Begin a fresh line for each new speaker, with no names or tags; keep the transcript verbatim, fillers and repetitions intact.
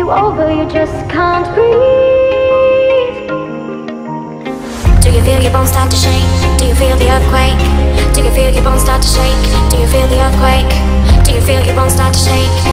you over, you just can't breathe.
Do you feel your bones start to shake? Do you feel the earthquake? Do you feel your bones start to shake? Do you feel the earthquake? Do you feel your bones start to shake?